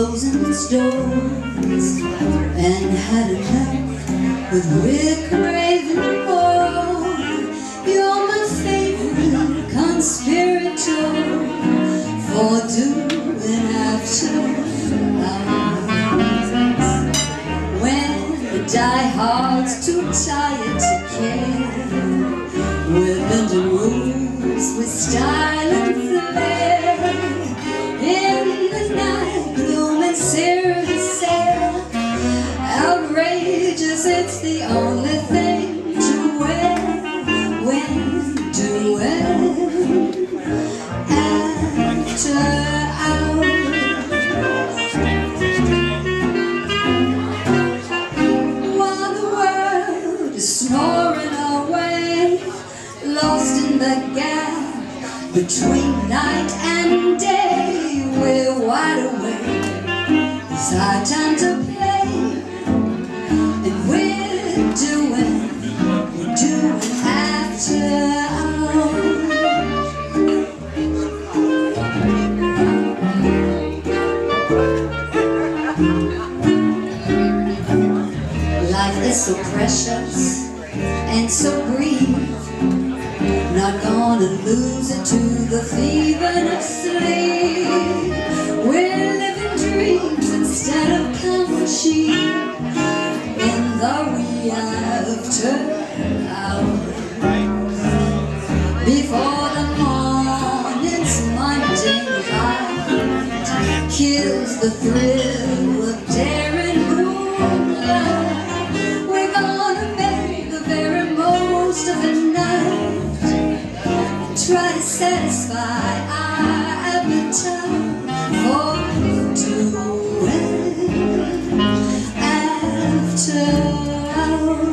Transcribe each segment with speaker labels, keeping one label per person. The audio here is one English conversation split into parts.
Speaker 1: closing its doors, and had enough with Rick Ravenmore. You're my favorite conspirator for doing after hours, when the diehards too tired to care, with bending rules, with style and flair. In the night, gloom and serious air, outrageous, it's the only thing to wear. When to wear after hours, while the world is snoring away, lost in the gap between night and day. We're wide awake, it's our time to play, and we're doing after hours. Life is so precious and so brief, not gonna lose it to the thieving of sleep. We're living dreams instead of counting sheep in the wee after hours. Before the morning's mundane light kills the thrill of daring moonlight, we're gonna make the very most of the night, try to satisfy our appetite for doing after hours.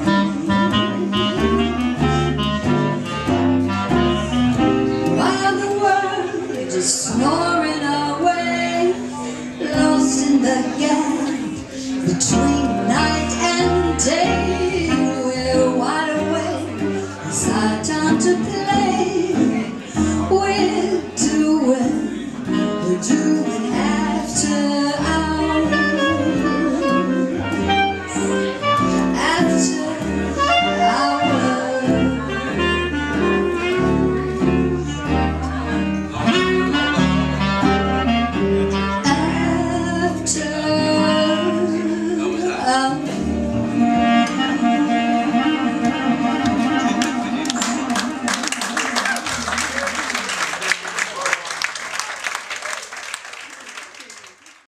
Speaker 1: While the world is snoring away, lost in the gap between